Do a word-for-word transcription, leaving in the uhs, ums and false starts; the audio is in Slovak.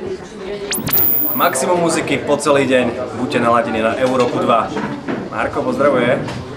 Maximum muziky po celý deň, buďte naladení na Európu dva. Marko, pozdravuje.